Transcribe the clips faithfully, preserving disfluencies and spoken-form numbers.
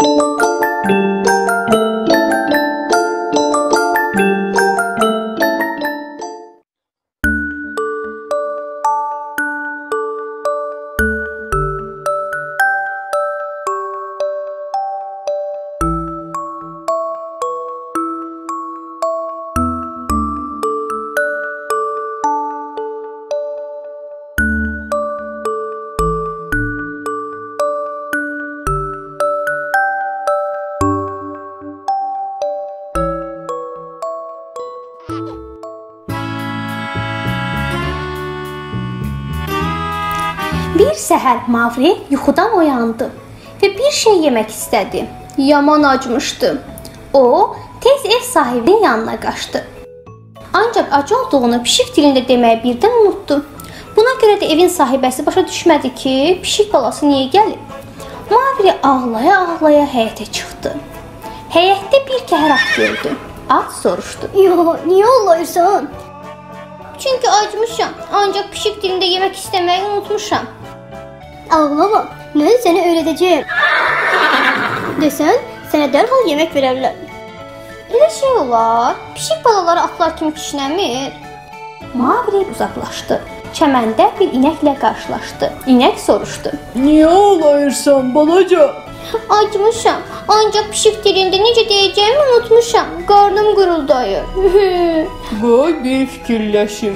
Bir səhər Mavri yuxudan oyandı və bir şey yemək istədi. Yaman acmışdı. O, tez ev sahibinin yanına qaçdı. Ancaq acı olduğunu pişik dilində deməyi birdən unutdu. Buna görə də evin sahibəsi başa düşmədi ki, pişik balası niyə gəlib. Mavri ağlaya-ağlaya həyətə çıxdı. Həyətdə bir kəhər at gördü. At soruşdu. Yo, niyə ağlayırsan? Çünki acmışam, ancaq pişik dilində yemək istəməyi unutmuşam. Ağlama, mən səni öyrədəcəyəm. Desən, sənə dərhal yemək verərlər. Elə şey olar, pişik balaları atlar kimi kişnəmir. Mavri uzaqlaşdı. Çəməndə bir inəklə qarşılaşdı. İnək soruşdu. Niyə ağlayırsan balaca? Acmışam, ancaq pişik dilində necə deyəcəyimi unutmuşam. Qarnım guruldayır. Qoy bir fikirləşim.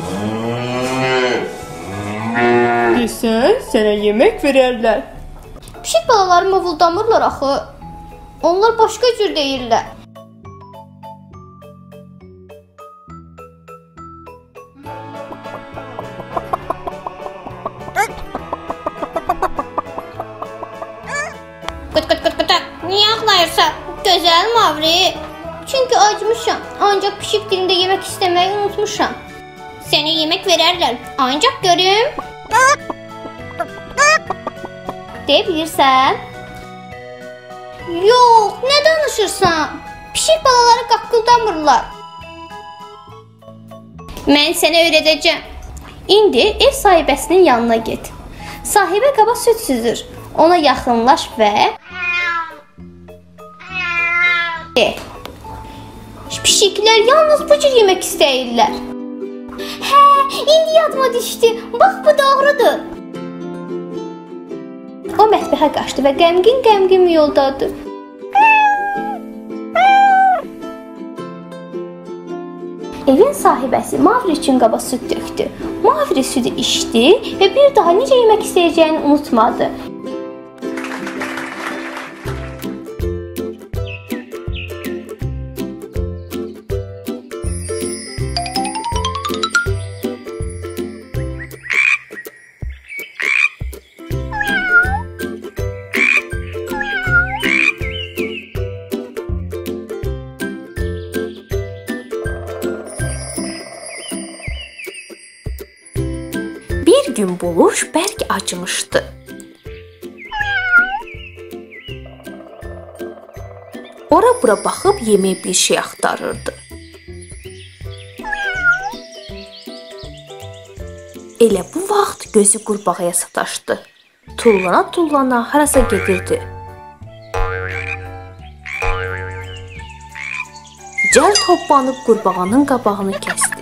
Desən, sənə yemək verərlər. Pişik balaları mıvuldamırlar axı. Onlar başqa cür deyirlər. Qıt qıt qıt qıt. Niyə ağlayırsan? Gözəl Mavri. Çünki acmışam, ancaq pişik dilində yemək istəməyi unutmuşam. Sənə yemək verərlər, ancaq görüm. Deyə bilirsən? Yox, nə danışırsan? Pişik balaları qaqqıldamırlar. Mən sənə öyrədəcəm. İndi ev sahibəsinin yanına get. Sahibə qaba süd süzür. Ona yaxınlaş və de. Pişiklər yalnız bu cür yemək istəyirlər. Hə, indi yadıma düşdü. Bax, bu doğrudur. O mətbəxə qaçdı və qəmgin-qəmgin yoldadı. Evin sahibəsi Mavri üçün qaba süd dökdü. Mavri südü içdi və bir daha necə yemək istəyəcəyini unutmadı. Bir gün Buluş bərk acımışdı. Ora-bura baxıb yemək bir şey axtarırdı. Elə bu vaxt gözü qurbağaya sataşdı. Tullana-tullana harasa gedirdi. Cəld hoppanıb qurbağanın qabağını kəsdi.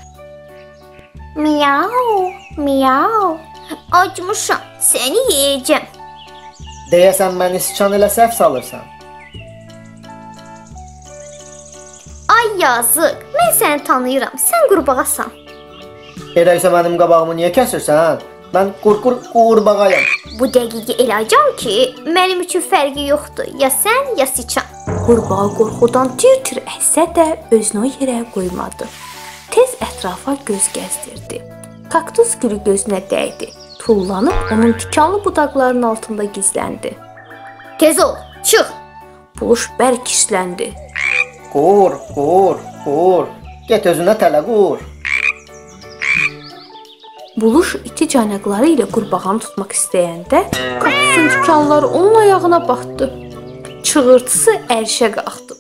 Miau, miau. Acmışam, səni yeyəcəm. Deyəsən məni sıçan elə səhv salırsan. Ay yazıq, mən səni tanıyıram, sən qurbağasan. Elə isə mənim qabağımı niyə kəsirsən? Mən qurqur qurbağayam. Bu dəqiqə elə acam ki, mənim üçün fərqi yoxdur. Ya sən, ya sıçan. Qurbağa qorxudan tir-tir əhsə də özünü o yerə qoymadı. Tez ətrafa göz gəzdirdi. Kaktus gülü gözünə dəydi. Tullanıb onun tikanlı budaqlarının altında gizləndi. Tez ol, çıx. Buluş bərk işləndi. Qur, qur, qur. Get özünə tələ qur. Buluş iti caynaqları ilə qurbağanı tutmaq istəyəndə kaktusun tikanları onun ayağına batdı. Çığırtısı ərşə qalxdı.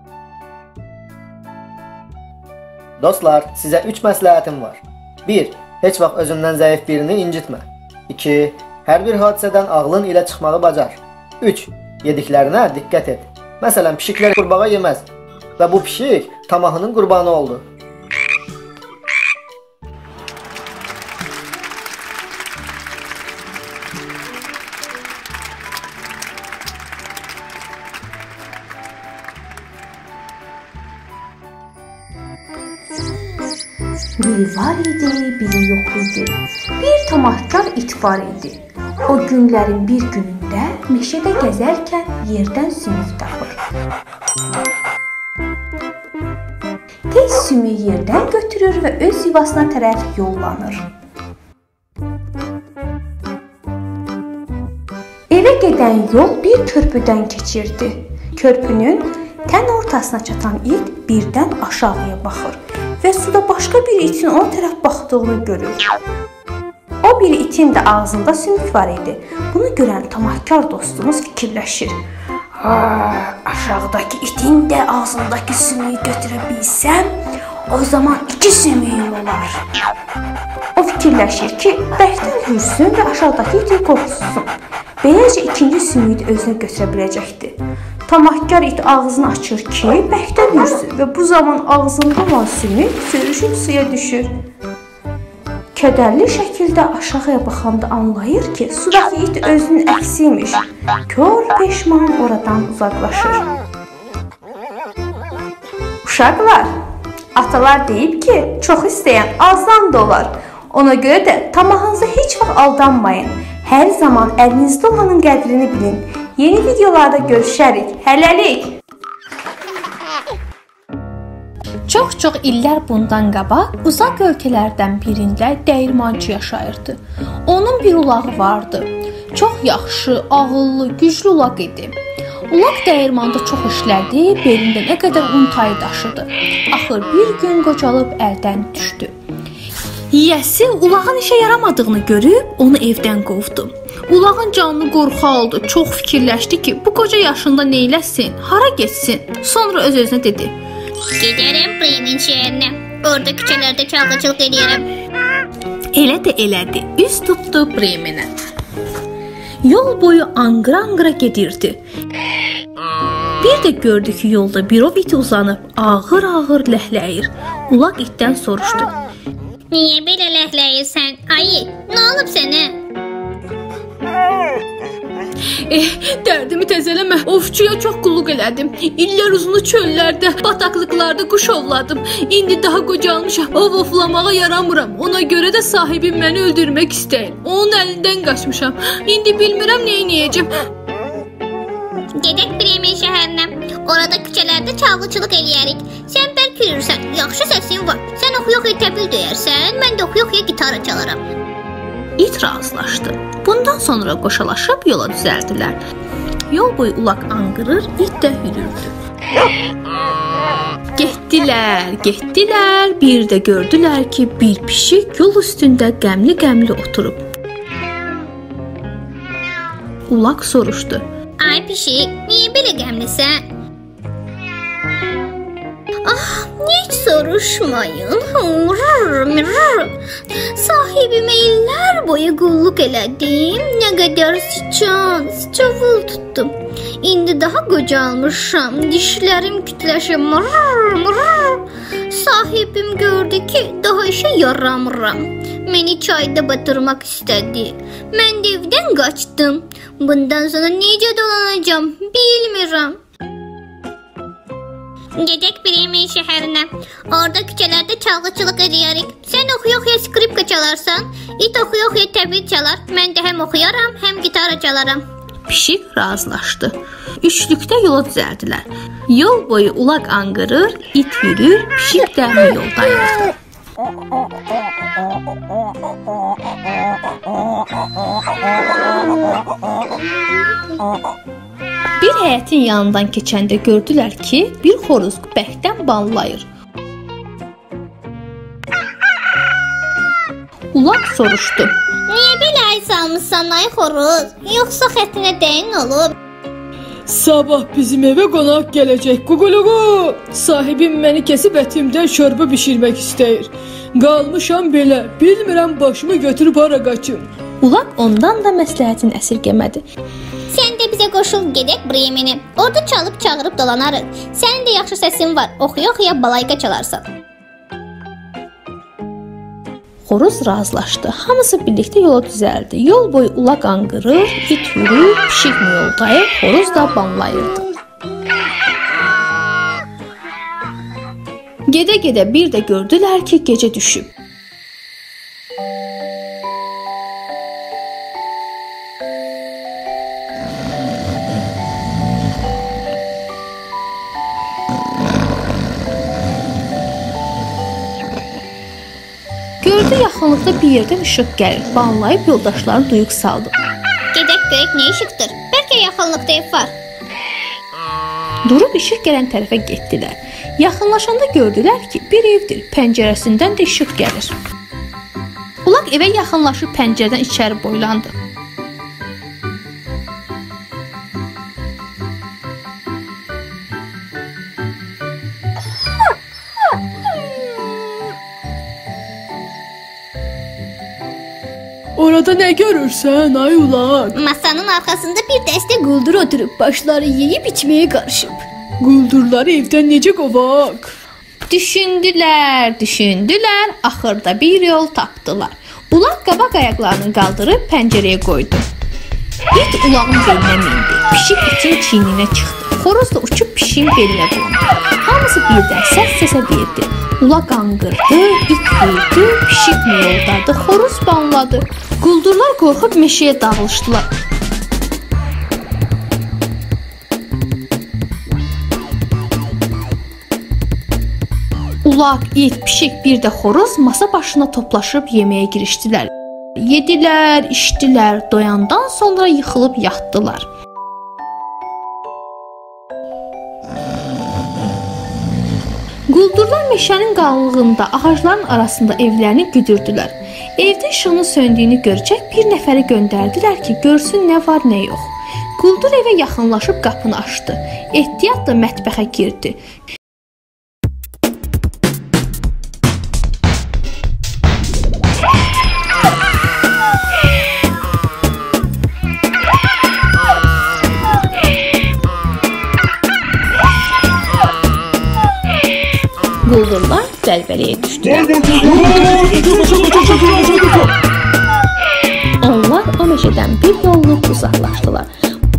Dostlar, sizə üç məsləhətim var. bir. Heç vaxt özündən zəif birini incitmə. iki. Hər bir hadisədən ağlın ilə çıxmağı bacar. üç. Yediklərinə diqqət et. Məsələn, pişiklər qurbağa yeməz və bu pişik tamahının qurbanı oldu. Biri var idi, biri yox idi. Bir tamahkar it var idi. O günlərin bir günündə meşədə gəzərkən yerdən sümük tapır. Tez sümüyü yerdən götürür və öz yuvasına tərəf yollanır. Evə gedən yol bir körpüdən keçirdi. Körpünün tən ortasına çatan it birdən aşağıya baxır və suda başqa bir itin ona tərəf baxdığını görür. O bir itin də ağzında sümük var idi. Bunu görən tamahkar dostumuz fikirləşir. Aşağıdakı itin də ağzındakı sümüyü götürə bilsəm, o zaman iki sümüyüm olar. O fikirləşir ki, bərkdən hürsün və aşağıdakı iti qorxusun. Beləcə ikinci sümüyü də özünə götürə biləcəkdir. Tamahkar it ağzını açır ki, bərkdən hürsün və bu zaman ağzında olan sümük sürüşüb suya düşür. Kədərli şəkildə aşağıya baxanda anlayır ki, sudakı it özünün əksiymiş. Kör peşman oradan uzaqlaşır. Uşaqlar, atalar deyib ki, çox istəyən azdan dolar. Ona görə də tamahınıza heç vaxt aldanmayın. Hər zaman əlinizdə olanın qədrini bilin. Yeni videolarda görüşərik. Hələlik! Çox-çox illər bundan qabaq uzaq ölkələrdən birində dəyirmançı yaşayırdı. Onun bir ulağı vardı. Çox yaxşı, ağıllı, güclü ulaq idi. Ulaq dəyirmanda çox işlədi, belində nə qədər un tayı daşıdı. Axır bir gün qocalıb əldən düşdü. Yiyəsi ulağın işə yaramadığını görüb onu evdən qovdu. Ulağın canını qorxu aldı. Çox fikirləşdi ki, bu qoca yaşında neyləsin, hara getsin. Sonra öz-özünə dedi: Gedərəm Bremen şəhərinə. Orada küçələrdə çalğıçılıq edərəm. Elə də elədi. Üz tutdu Bremenə. Yol boyu anqıra-anqıra gedirdi. Bir də gördü ki, yolda bir ov iti uzanıb ağır-ağır ləhləyir. Ulaq itdən soruşdu: Niyə belə ləhləyirsən? Ayı, nə olub sənə? Eh, dərdimi təzələmə. Ovçuya çox qulluq elədim. İllər uzunu çöllərdə, bataqlıqlarda quş ovladım. İndi daha qocalmışam. Ov ovlamağa yaramıram. Ona görə də sahibim məni öldürmək istəyir. Onun əlindən qaçmışam. İndi bilmirəm nə edəcəm. Gedək Bremen şəhərinə. Orada küçələrdə çalğıçılıq eləyərik. Sən bəlkə yürürsən, yaxşı səsin var. Sən oxu-oxuya təbil döyərsən, mən də oxu-oxuya gitara çalaram. İt razılaşdı. Bundan sonra qoşalaşıb yola düzəldilər. Yol boyu ulaq anqırır, it də hürürdü. Getdilər, getdilər, bir də gördülər ki, bir pişik yol üstündə qəmli-qəmli oturub. Ulaq soruşdu: Ay pişik, niyə belə qəmlisən? Ah, heç soruşmayın. Sahibimə illər boyu qulluq elədim. Nə qədər sıçan, sıçovul tutdum. İndi daha qocalmışam. Dişlərim kütləşib. Sahibim gördü ki, daha işə yaramıram. Məni çayda batırmaq istədi. Mən də evdən qaçdım. Bundan sonra necə dolanacam, bilmirəm. Gedək Bremen şəhərinə. Orada küçələrdə çalğıçılıq edərik. Sən oxuya-oxuya skripka çalarsan, it oxuya-oxuya təbil çalar. Mən də həm oxuyaram, həm gitara çalaram. Pişik razılaşdı. Üçlükdə yola düzəldilər. Yol boyu ulaq anqırır, it yürür, pişik də yoldayırdı. Bir həyətin yanından keçəndə gördülər ki, bir xoruz bərkdən banlayır. Ulaq soruşdu: Niyə belə ay salmışsan ay xoruz? Yoxsa xətrinə dəyin olub? Sabah bizim evə qonaq gələcək. Ququluqu! Sahibim məni kəsib ətimdən şorba bişirmək istəyir. Qalmışam belə. Bilmirəm başımı götürüb hara qaçım. Ulaq ondan da məsləhətini əsirgəmədi. Sən də bizə qoşul gedək Bremenə. Orada çalıb çağırıb dolanarıq. Sənin də yaxşı səsin var. Oxuya-oxuya balayqa çalarsan. Xoruz razılaşdı. Hamısı birlikdə yola düzəldi. Yol boyu ulaq anqırır, it hürür, pişik miyoldayır, xoruz da banlayırdı. Gedə-gedə bir də gördülər ki, gecə düşüb. Gördü yaxınlıqda bir yerdən işıq gəlir. Banlayıb yoldaşlarını duyuq saldı. Gedək görək nə işıqdır. Bəlkə yaxınlıqda ev var. Durub işıq gələn tərəfə getdilər. Yaxınlaşanda gördülər ki, bir evdir. Pəncərəsindən də işıq gəlir. Ulaq evə yaxınlaşıb pəncərədən içəri boylandı. Orada nə görürsən, ay ulaq? Masanın arxasında bir dəstə quldur oturub, başları yeyib içməyə qarışıb. Quldurları evdən necə qovaq? Düşündülər, düşündülər, axırda bir yol tapdılar. Ulaq qabaq ayaqlarını qaldırıb pəncərəyə qoydu. İt ulağın belinə mindi, pişik itin çiyninə çıxdı. Xoruz da uçub pişiyin belinə qondu. Hamısı birdən səs-səsə verdi. Ulaq anqırdı, it hürdü, pişik miyoldadı, xoruz banladı. Quldurlar qorxub meşəyə dağılışdılar. Ulaq, it, pişik, bir də xoruz masa başına toplaşıb yeməyə girişdilər. Yedilər, içdilər, doyandan sonra yıxılıb yatdılar. Quldurlar meşənin qalınlığında, ağacların arasında evlərini güdürdülər. Evdə işığının söndüyünü görəcək bir nəfəri göndərdilər ki, görsün nə var, nə yox. Quldur evə yaxınlaşıb qapını açdı. Ehtiyatla mətbəxə girdi. Quldurlar qəlbələyə düşdülər. Onlar o meşədən bir yolluk uzaqlaşdılar.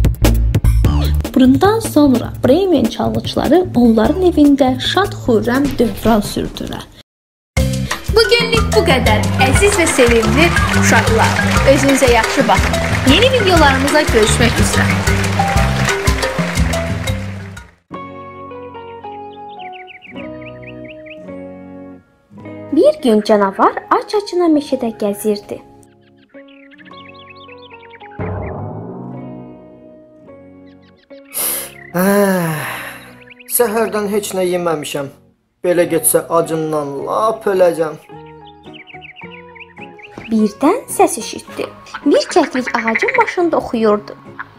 Bundan sonra Bremen çalğıçıları onların evində şad-xürrəm dövran sürdülər. Bugünlük bu qədər, əziz və sevimli uşaqlar. Özünüzə yaxşı baxın. Yeni videolarımıza görüşmək üzrə. Bir gün canavar aç-açına meşədə gəzirdi. Səhərdən heç nə yeməmişəm. Belə getsə acından lap öləcəm. Birdən səs eşitdi. Bir kəklik ağacın başında oxuyurdu.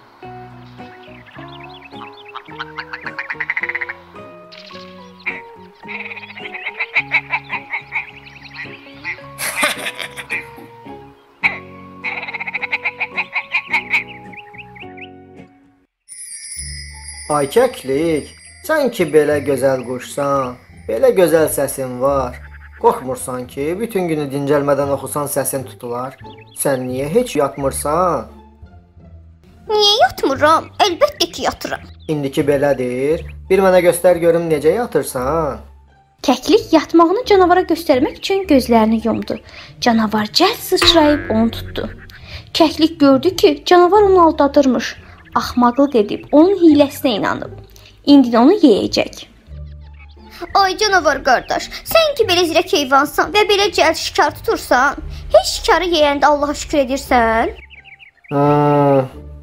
Ay kəklik, sən ki belə gözəl quşsan, belə gözəl səsin var. Qorxmursan ki, bütün günü dincəlmədən oxusan səsin tutular. Sən niyə heç yatmırsan? Niyə yatmıram? Əlbəttə ki yatıram. İndiki belədir. Bir mənə göstər görüm necə yatırsan. Kəklik yatmağını canavara göstərmək üçün gözlərini yumdu. Canavar cəld sıçrayıb onu tutdu. Kəklik gördü ki, canavar onu aldadırmış. Axmaqlıq edib onun hiləsinə inanıb. İndi onu yeyəcək. Ay canavar qardaş, sən ki belə zirək heyvansan və belə cəld şikar tutursan, heç şikarı yeyəndə Allaha şükür edirsən? Hmm.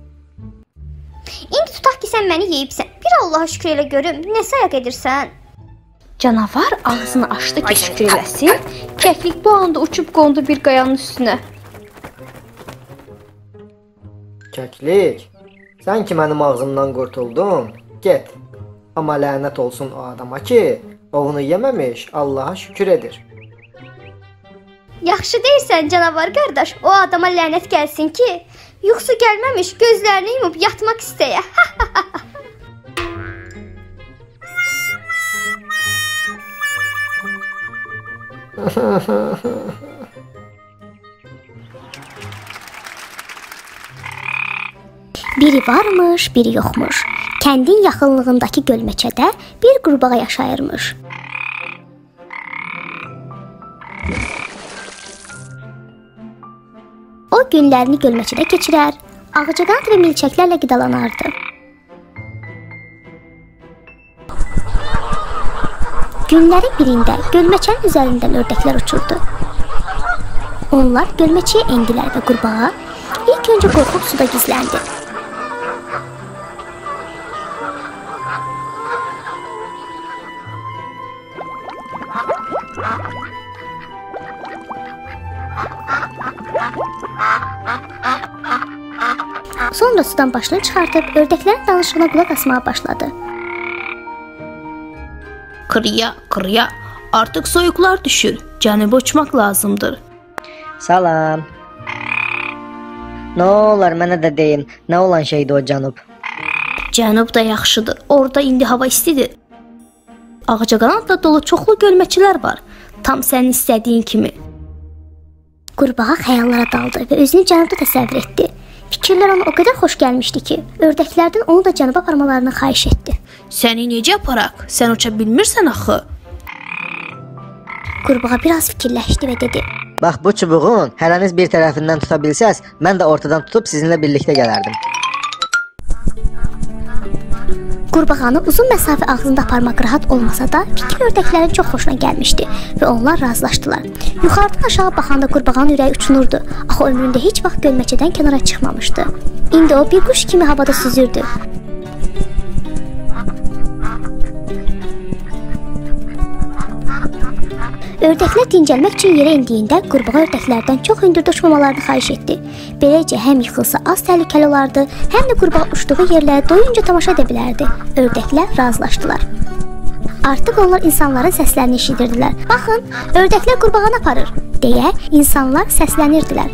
İndi tutaq ki sən məni yeyibsən. Bir Allaha şükür elə görüm, nə sayaq edirsən? Canavar ağzını açdı ki şükür eləsin. Kəklik bu anda uçub qondu bir qayanın üstünə. Kəklik, Sən ki mənim ağzımdan qurtuldun, get. Amma lənət olsun o adama ki, ovunu yeməmiş Allaha şükür edir. Yaxşı deyirsən canavar qardaş, o adama lənət gəlsin ki, yuxusu gəlməmiş gözlərini yumub yatmaq istəyə. Biri varmış, biri yoxmuş. Kəndin yaxınlığındakı gölməçədə bir qurbağa yaşayırmış. O günlərini gölməçədə keçirər, ağcaqanad və milçəklərlə qidalanardı. Günlərin birində gölməçənin üzərindən ördəklər uçurdu. Onlar gölməçəyə endilər və qurbağa ilk öncə qorxub suda gizləndi. Sonra sudan başını çıxartıb ördəklərin danışığına qulaq asmağa başladı. Qırıya, qırıya. Artıq soyuqlar düşür. Cənuba uçmaq lazımdır. Salam. Nə olar mənə də deyin, nə olan şeydir o cənub? Cənub da yaxşıdır. Orada indi hava istidir. Ağcaqanadla dolu çoxlu gölməçilər var. Tam sənin istədiyin kimi. Qurbağa xəyallara daldı və özünü cənubda təsəvvür etdi. Fikirlər ona o qədər xoş gəlmişdi ki, ördəklərdən onu da cənuba aparmalarını xahiş etdi. Səni necə aparaq? Sən uça bilmirsən axı. Qurbağa biraz fikirləşdi və dedi: Bax bu çubuğun hərəniz bir tərəfindən tuta bilsəz, mən də ortadan tutub sizinlə birlikdə gələrdim. Qurbağanı uzun məsafə ağzında aparmaq rahat olmasa da, fikir ördəklərin çox xoşuna gəlmişdi və onlar razılaşdılar. Yuxarıdan aşağı baxanda qurbağanın ürəyi uçunurdu. Axı ömründə heç vaxt gölməçədən kənara çıxmamışdı. İndi o bir quş kimi havada süzürdü. Ördəklər dincəlmək üçün yerə indiyində qurbağa ördəklərdən çox hündürdə uçmamalarını xahiş etdi. Beləcə həm yıxılsa az təhlükəli olardı, həm də qurbağa uçduğu yerlərə doyunca tamaşa edə bilərdi. Ördəklər razılaşdılar. Artıq onlar insanların səslərini eşidirdilər. Baxın, ördəklər qurbağanı aparır, deyə insanlar səslənirdilər.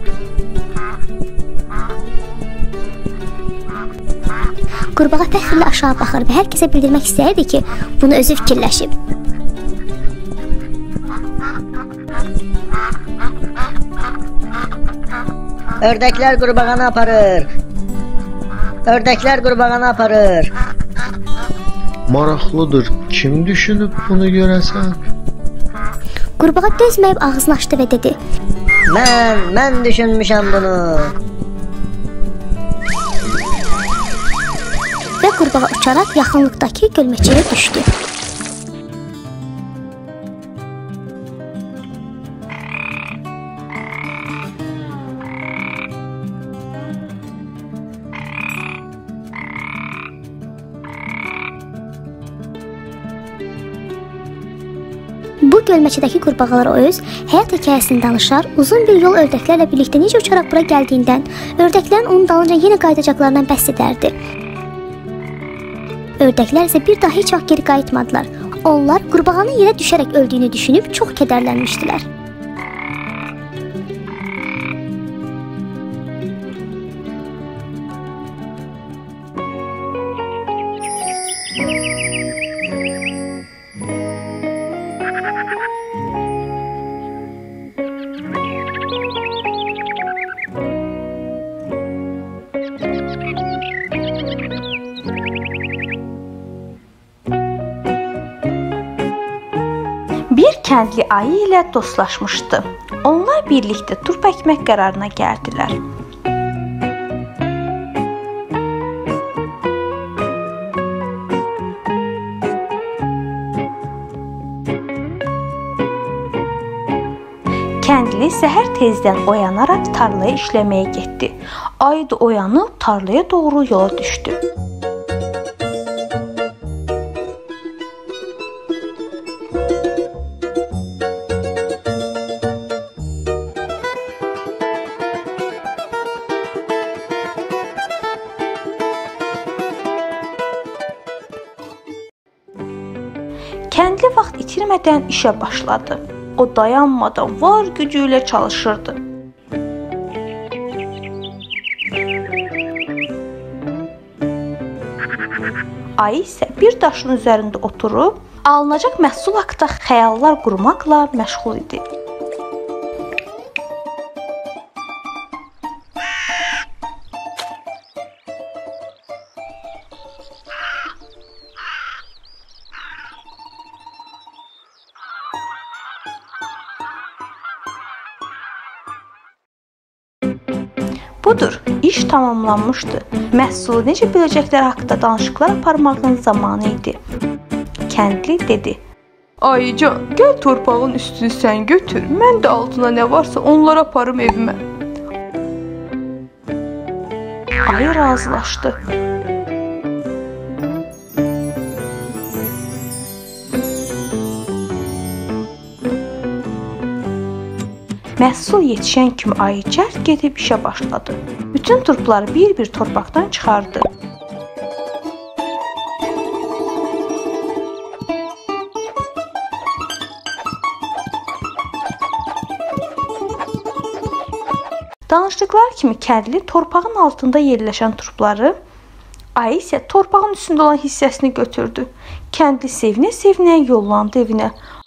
Qurbağa fəxrlə aşağı baxır və hər kəsə bildirmək istəyirdi ki, bunu özü fikirləşib. Ördəklər qurbağanı aparır. Ördəklər qurbağanı aparır. Maraqlıdır. Kim düşünüb bunu görəsən? Qurbağa dözməyib ağzını açdı və dedi: Mən, mən düşünmüşəm bunu. Və qurbağa uçaraq yaxınlıqdakı gölməçəyə düşdü. Bu gölməçədəki qurbağalar o öz həyat hekayəsini danışar, uzun bir yol ördəklərlə birlikdə necə uçaraq bura gəldiyindən, ördəklərin onun dalınca yenə qayıdacaqlarından bəhs edərdi. Ördəklər isə bir daha heç vaxt geri qayıtmadılar. Onlar qurbağanın yerə düşərək öldüyünü düşünüb çox kədərlənmişdilər. Bir kəndli ayı ilə dostlaşmışdı. Onlar birlikdə turp əkmək qərarına gəldilər. Kəndli səhər tezdən oyanaraq tarlaya işləməyə getdi. Ayı da oyanıb tarlaya doğru yola düşdü. gözləmədən işə başladı. O dayanmadan var gücü ilə çalışırdı. Ayı isə bir daşın üzərində oturub, alınacaq məhsul haqqında xəyallar qurmaqla məşğul idi. Budur, iş tamamlanmışdı. Məhsulu necə biləcəklər haqqında danışıqlar aparmağın zamanı idi. Kəndli dedi: Ayıcan, gəl torpağın üstünü sən götür, mən də altına nə varsa onları aparım evimə. Ayı razılaşdı. Məhsul yetişən kimi ayı cəld gedib işə başladı. Bütün turpları bir-bir torpaqdan çıxardı. Danışdıqları kimi kəndli torpağın altında yerləşən turpları, ayı isə torpağın üstündə olan hissəsini götürdü. Kəndli sevinə-sevinə yollandı evinə.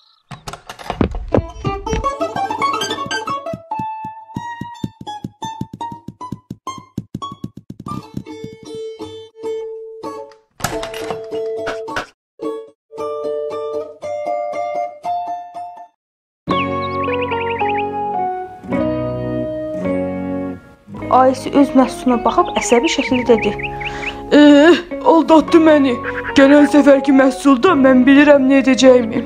Ayısı öz məhsuluna baxıb əsəbi şəkildə dedi: Eh, aldatdı məni. Gələn səfərki məhsulda mən bilirəm nə edəcəyimi.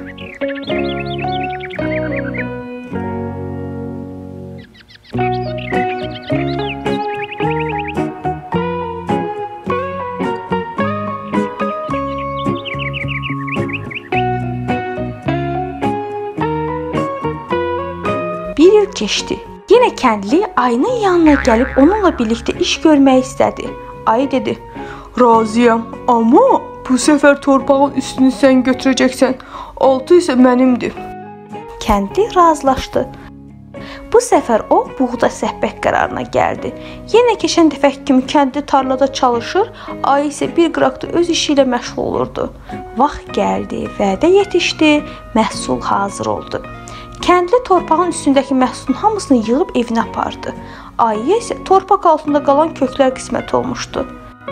Bir il keçdi. Yenə kəndli ayının yanına gəlib onunla birlikdə iş görmək istədi. Ayı dedi: Razıyam, amma bu səfər torpağın üstünü sən götürəcəksən, altı isə mənimdir. Kəndli razılaşdı. Bu səfər o buğda səhbək qərarına gəldi. Yenə keçən dəfəki kimi kəndli tarlada çalışır, ayı isə bir qıraqda öz işi ilə məşğul olurdu. Vaxt gəldi, vədə yetişdi, məhsul hazır oldu. Kəndli torpağın üstündəki məhsulun hamısını yığıb evinə apardı. Ayıya isə torpaq altında qalan köklər qismət olmuşdu.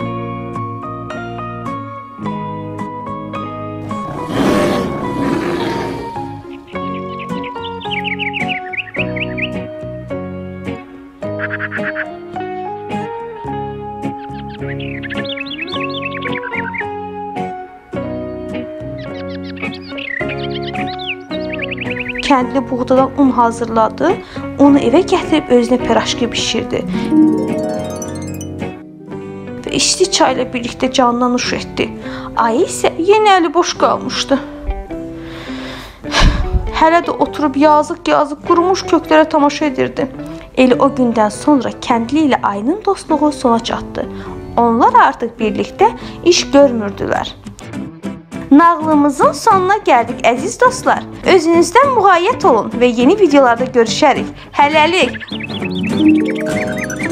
Kəndli buğdadan un hazırladı, onu evə gətirib özünə piraşki bişirdi və içli çay ilə birlikdə canına nuş etdi. Ayı isə yenə əli boş qalmışdı. Hələ də oturub yazıq-yazıq qurumuş köklərə tamaşa edirdi. Elə o gündən sonra kəndli ilə ayının dostluğu sona çatdı. Onlar artıq birlikdə iş görmürdülər. Nağlımızın sonuna gəldik əziz dostlar. Özünüzdən müğayyət olun və yeni videolarda görüşərik. Hələlik.